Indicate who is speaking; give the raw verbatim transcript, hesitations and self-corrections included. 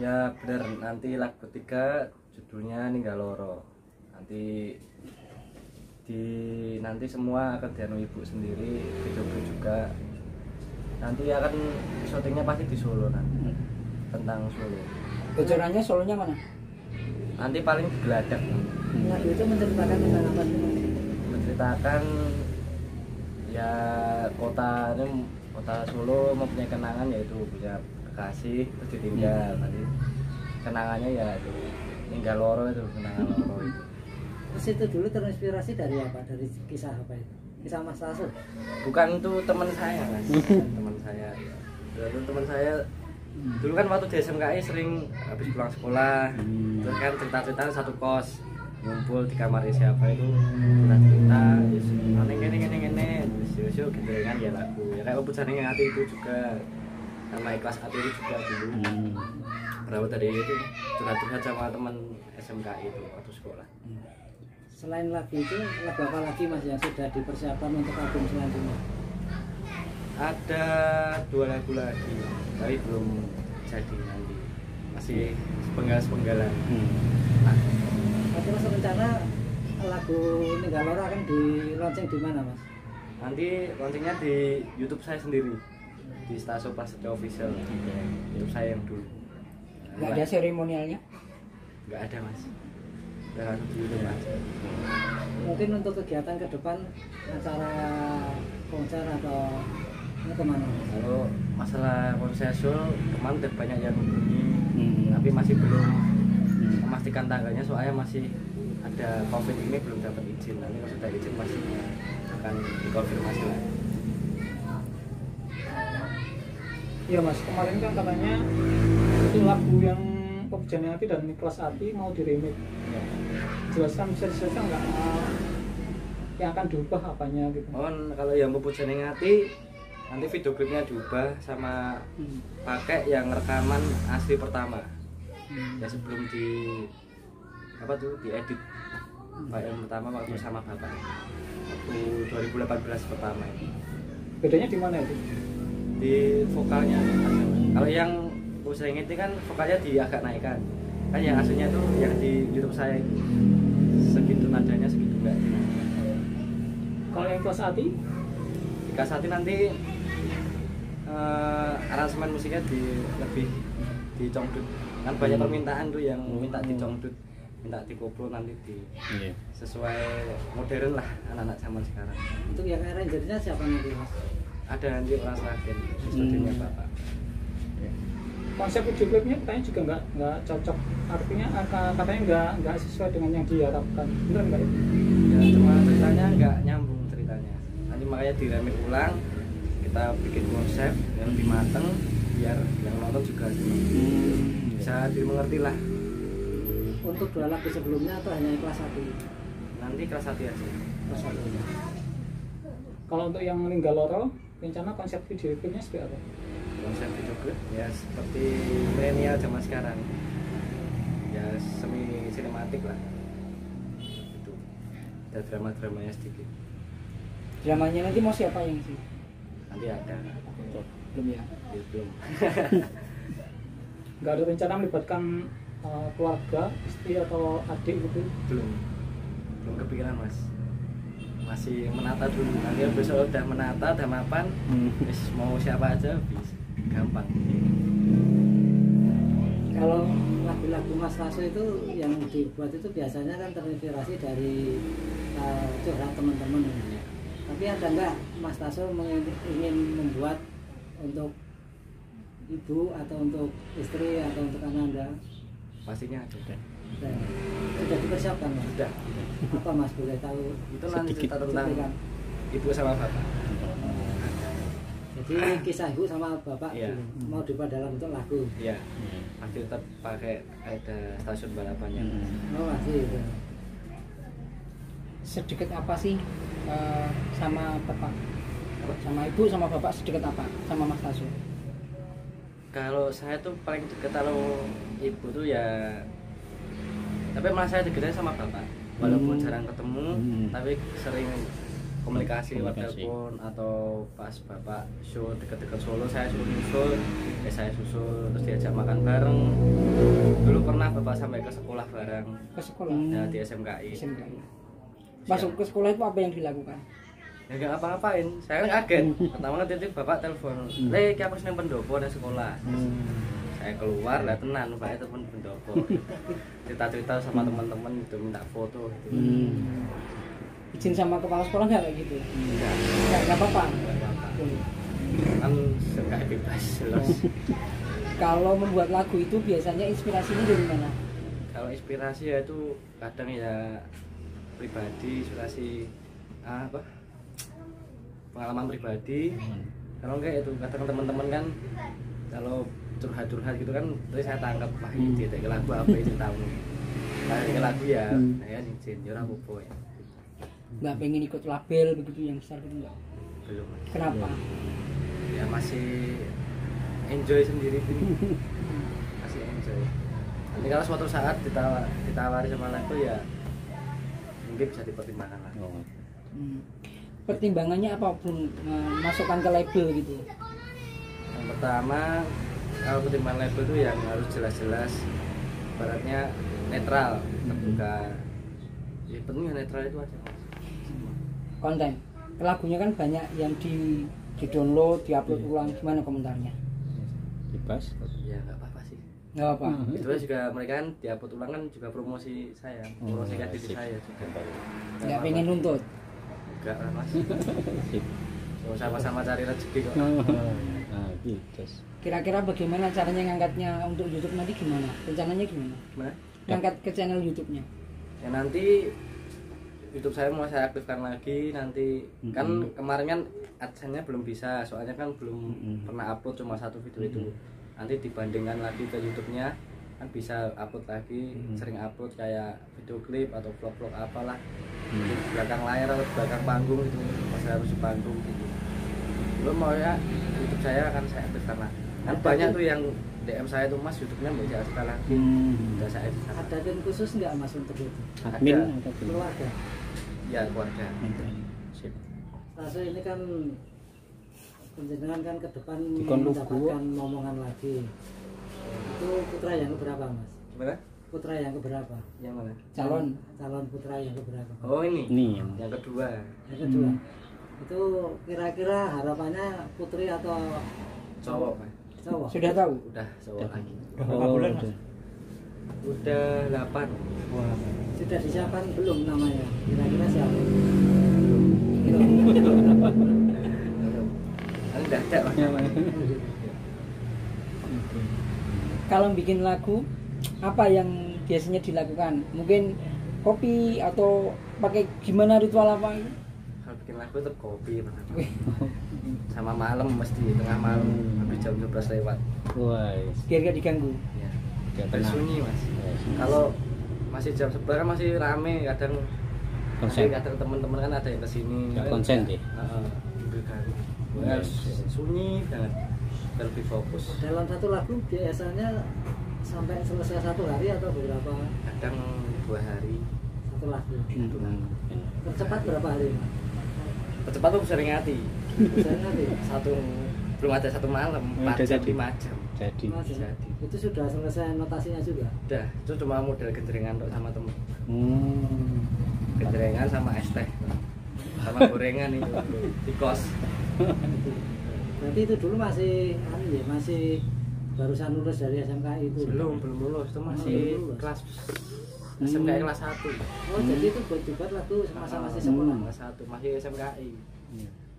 Speaker 1: Ya bener, nanti lagu tiga judulnya Ninggal Loro. Nanti di nanti semua akan dianu ibu sendiri, video juga. Nanti akan syutingnya pasti di Solo nanti. Hmm. Tentang Solo.
Speaker 2: Bocorannya Solonya mana?
Speaker 1: Nanti paling di Geladak.
Speaker 3: Nah, itu menceritakan tentang apa?
Speaker 1: Menceritakan ya kota ini, kota Solo mempunyai kenangan, yaitu punya kekasih terus ditinggal. Hmm. Nanti kenangannya ya itu Ninggal Loro, itu kenangan Loro itu.
Speaker 3: Terus itu dulu terinspirasi dari apa? Dari kisah apa itu? Kisah Mas Taso?
Speaker 1: Bukan, itu teman saya Mas. Teman saya. Itu teman saya dulu kan waktu di S M K I sering habis pulang sekolah, hmm. terus kan cerita-cerita satu kos, ngumpul di kamar siapa itu cerita-cerita, yes, aneh gini gini gini, terus yuk gitu kan ya lagu, ya kayak Puput Saning Hati itu juga, sama Ikhlas Hati itu juga dulu. Hmm. Berawal dari itu curhat-curhat sama teman S M K I itu waktu sekolah.
Speaker 3: Selain lagu itu, lagu apa lagi Mas yang sudah dipersiapkan untuk album selanjutnya?
Speaker 1: Ada dua lagu lagi, tapi belum jadi nanti, masih sepenggal-sepenggalan. Hmm. Nah,
Speaker 3: terus rencana lagu Ninggal Loro akan di launching di mana Mas?
Speaker 1: Nanti launchingnya di YouTube saya sendiri, di Staso Prasetyo Official, YouTube saya yang dulu.
Speaker 2: Nggak ada seremonialnya?
Speaker 1: Nggak ada Mas, udah langsung di YouTube aja.
Speaker 3: Mungkin untuk kegiatan ke depan, acara konser atau ini kemana?
Speaker 1: Kalau masalah konser kemarin udah banyak yang hubungi, hmm. tapi masih belum hmm. memastikan tanggalnya, soalnya masih ada COVID ini, belum dapat izin. Nanti kalau sudah izin pasti akan dikonfirmasi lagi.
Speaker 4: Iya Mas, kemarin kan katanya itu lagu yang Puput Saning Hati dan Ikhlas Hati mau di remake. Ya. Jelaskan, bisa dijelaskan nggak uh, yang akan diubah apanya gitu?
Speaker 1: Oh, kalau yang Puput Saning Hati nanti video klipnya diubah sama hmm. pakai yang rekaman asli pertama, hmm. ya sebelum di apa tuh diedit, hmm. yang pertama waktu sama bapak waktu dua ribu delapan belas pertama ini.
Speaker 4: Bedanya di mana itu?
Speaker 1: Di vokalnya. Kalau yang Puput Saning Hati kan vokalnya di agak naikkan, kan yang aslinya tuh yang di YouTube saya itu segitu nadanya, segitu enggak.
Speaker 4: Kalau yang Ikhlas Hati?
Speaker 1: Ikhlas Hati nanti Uh, aransemen musiknya di lebih dicongdut, kan banyak hmm. permintaan tuh yang minta dicongdut, minta dikoplo, nanti di yeah. sesuai modern lah anak-anak zaman sekarang.
Speaker 3: Untuk yang arrangernya siapa nanti Mas?
Speaker 1: Ada nanti orang Seragen, studionya hmm. bapak.
Speaker 4: Yeah. Konsep video klipnya katanya juga nggak nggak cocok, artinya katanya nggak nggak sesuai dengan yang diharapkan, benar nggak itu?
Speaker 1: Ya cuma ceritanya nggak nyambung ceritanya, nanti makanya diremake ulang. Kita bikin konsep yang lebih mateng biar yang nonton juga hmm. bisa dimengerti lah.
Speaker 3: Untuk dua lagu sebelumnya atau hanya Ikhlas Hati?
Speaker 1: Nanti Ikhlas Hati aja.
Speaker 3: Ikhlas Hati.
Speaker 4: Kalau untuk yang Ninggal Loro, rencana konsep video klipnya seperti apa?
Speaker 1: Konsep video klip ya seperti milenial zaman sekarang, ya semi sinematik lah. Itu ada drama-dramanya sedikit.
Speaker 2: Dramanya nanti mau siapa yang sih?
Speaker 1: Nanti ada.
Speaker 2: Belum ya?
Speaker 1: Ya belum.
Speaker 4: Nggak ada rencana melibatkan uh, keluarga, istri atau adik gitu?
Speaker 1: Belum. Belum kepikiran Mas. Masih menata dulu. Nanti besok udah menata, udah mapan, hmm. mau siapa aja bisa. Gampang.
Speaker 3: Kalau lagu-lagu Mas Taso itu yang dibuat itu biasanya kan terinspirasi dari uh, curhat teman-teman. Ya. Tapi ada nggak Mas Taso ingin membuat untuk ibu atau untuk istri atau untuk anak Anda?
Speaker 1: Pastinya ada. Sudah,
Speaker 3: sudah dipersiapkan Mas?
Speaker 1: Sudah.
Speaker 3: Apa Mas boleh tahu?
Speaker 1: Itu nanti cerita tentang ibu sama bapak.
Speaker 3: Jadi kisah ibu sama bapak
Speaker 1: ya.
Speaker 3: Mau dibuat dalam bentuk lagu?
Speaker 1: Iya. Pasti tetap pakai ada stasiun balapannya.
Speaker 3: Hmm. Oh masih. Ya.
Speaker 2: Sedekat apa sih uh, sama bapak, sama ibu sama bapak, sedekat apa sama Mas Taso?
Speaker 1: Kalau saya tuh paling dekat kalau ibu tuh ya, tapi malah saya dekatnya sama bapak, walaupun hmm. jarang ketemu, hmm. tapi sering komunikasi lewat
Speaker 5: Komunikasi.
Speaker 1: telepon atau pas bapak show deket-deket Solo saya suruh nyusul, ya saya susul terus diajak makan bareng. Dulu pernah bapak sampai ke sekolah bareng,
Speaker 2: Ke sekolah.
Speaker 1: ya di S M K I.
Speaker 2: S M K I. Masuk ke sekolah itu apa yang dilakukan?
Speaker 1: Ya nggak apa-apain, saya kan kaget. Pertama kan tiba-tiba bapak telepon, "Le, iki aku seneng pendopo nang sekolah." Saya keluar, lah tenan bapaknya telepon pendopo. Cerita-cerita sama teman-teman gitu, minta foto gitu.
Speaker 5: Hmm.
Speaker 2: Izin sama kepala sekolah nggak kayak gitu?
Speaker 1: Enggak,
Speaker 2: Nggak nggak apa-apa.
Speaker 1: nggak apa-apa.
Speaker 2: Boleh.
Speaker 1: Kan sekali bebas jelas.
Speaker 2: Kalau membuat lagu itu biasanya inspirasinya dari mana?
Speaker 1: Kalau inspirasi ya itu kadang ya pribadi, inspirasi ah, apa pengalaman pribadi. Kalau enggak itu kadang teman-teman kan kalau curhat-curhat gitu kan terus saya tangkap wah ini hmm. lagu apa itu tahu nah ini lagu ya
Speaker 5: Hmm.
Speaker 1: saya izin ya apa ya
Speaker 2: Nggak pengen ikut label begitu yang besar gitu nggak?
Speaker 1: belum
Speaker 2: Kenapa?
Speaker 1: ya masih enjoy sendiri gitu. Masih enjoy nanti kalau suatu saat ditawar, ditawari sama lagu ya mungkin bisa dipertimbangkan lah.
Speaker 5: Oh.
Speaker 2: Hmm. Pertimbangannya apa pun masukkan ke label gitu?
Speaker 1: Yang pertama kalau pertimbangan label itu yang harus jelas-jelas baratnya netral terbuka ya penting netral itu aja mas.
Speaker 2: Konten lagunya kan banyak yang di di download, diupload ulang, gimana komentarnya?
Speaker 5: Bebas.
Speaker 1: Ya nggak apa-apa sih
Speaker 2: Nggak apa.
Speaker 1: itu juga mereka kan diupload ulang kan juga promosi saya promosi
Speaker 5: Oh,
Speaker 1: diri
Speaker 5: sip.
Speaker 1: saya juga
Speaker 2: Nggak pengen nuntut.
Speaker 1: enggak lah mas
Speaker 5: Sip.
Speaker 1: so, sama-sama cari rezeki kok.
Speaker 5: Nah, gitu.
Speaker 2: Kira-kira bagaimana caranya ngangkatnya untuk YouTube nanti gimana? Rencananya gimana?
Speaker 1: Gimana?
Speaker 2: Ngangkat ke channel YouTube-nya?
Speaker 1: Ya nanti YouTube saya mau saya aktifkan lagi nanti
Speaker 5: Mm-hmm.
Speaker 1: kan kemarin kan adsense-nya belum bisa soalnya kan belum
Speaker 5: Mm-hmm.
Speaker 1: pernah upload cuma satu video itu nanti dibandingkan lagi ke YouTube-nya kan bisa upload lagi
Speaker 5: Mm-hmm.
Speaker 1: sering upload kayak video klip atau vlog-vlog apalah
Speaker 5: Hmm.
Speaker 1: di belakang layar atau di belakang panggung itu masih harus di panggung gitu belum mau ya YouTube saya akan saya aktifkan lagi kan banyak tuh yang D M saya tuh mas YouTube-nya mau diaktifkan lagi
Speaker 5: Hmm.
Speaker 1: udah saya aktifkan
Speaker 3: Ada tim khusus nggak mas untuk itu?
Speaker 5: Admin
Speaker 1: Ada.
Speaker 5: atau tim?
Speaker 3: Keluarga.
Speaker 1: ya keluarga
Speaker 5: Sip.
Speaker 3: Taso ini kan penjenengan kan ke depan
Speaker 5: Dikon lugu.
Speaker 3: mendapatkan momongan lagi. Itu putra yang keberapa mas?
Speaker 1: gimana
Speaker 3: Putra yang keberapa?
Speaker 1: yang mana
Speaker 2: Calon.
Speaker 3: Calon putra yang keberapa?
Speaker 1: oh ini
Speaker 5: Ini yang
Speaker 1: yang kedua
Speaker 3: Yang kedua. Itu kira-kira harapannya putri atau
Speaker 1: cowok Pak.
Speaker 3: cowok?
Speaker 2: Sudah tahu?
Speaker 1: Udah cowok lagi
Speaker 5: berapa bulan Mas?
Speaker 1: udah delapan
Speaker 5: Wah.
Speaker 3: Sudah disiapkan belum namanya? Kira-kira siapa?
Speaker 1: kan udah ada Pak, namanya.
Speaker 2: Kalau bikin lagu, apa yang biasanya dilakukan? Mungkin kopi atau pakai gimana ritual apa?
Speaker 1: kalau bikin lagu tetap kopi pertama. Sama malam mesti tengah malam habis jam dua belas lewat
Speaker 5: Wah.
Speaker 2: Biar gak diganggu.
Speaker 1: ya
Speaker 5: Gak
Speaker 1: biar
Speaker 5: tenang.
Speaker 1: sunyi mas
Speaker 5: Ya, sunyi.
Speaker 1: kalau masih jam sebelas kan masih rame kadang
Speaker 5: Konsen.
Speaker 1: Nanti kadang teman-teman kan ada yang kesini
Speaker 5: Gak
Speaker 1: kan
Speaker 5: konsen
Speaker 1: nggak-
Speaker 5: deh.
Speaker 1: Heeh, berganggu.
Speaker 5: Yes.
Speaker 1: Harus sunyi banget biar lebih fokus
Speaker 3: Dalam satu lagu biasanya sampai selesai satu hari atau beberapa
Speaker 1: kadang dua hari
Speaker 3: satu lagu?
Speaker 5: Hmm.
Speaker 3: Tercepat berapa hari mas?
Speaker 1: Percepat tuh sering hati
Speaker 3: Saya nanti
Speaker 1: satu belum ada satu malam
Speaker 5: Oh,
Speaker 1: empat
Speaker 5: udah
Speaker 1: jam
Speaker 5: jadi.
Speaker 1: lima jam
Speaker 5: Jadi.
Speaker 3: Mas, ya?
Speaker 1: Jadi.
Speaker 3: Itu sudah selesai notasinya juga.
Speaker 1: udah itu cuma model genjrengan tok sama temen
Speaker 5: Hmm.
Speaker 1: genjrengan sama es teh sama gorengan itu di kos
Speaker 3: Berarti itu dulu masih anu ya, masih barusan lulus dari S M K I itu.
Speaker 1: belum belum lulus itu masih
Speaker 3: Belum lulus.
Speaker 1: kelas S M K I kelas satu
Speaker 3: Oh, jadi itu buat dibuat lagu masa masih sekolah.
Speaker 1: kelas satu masih S M K I
Speaker 5: Iya.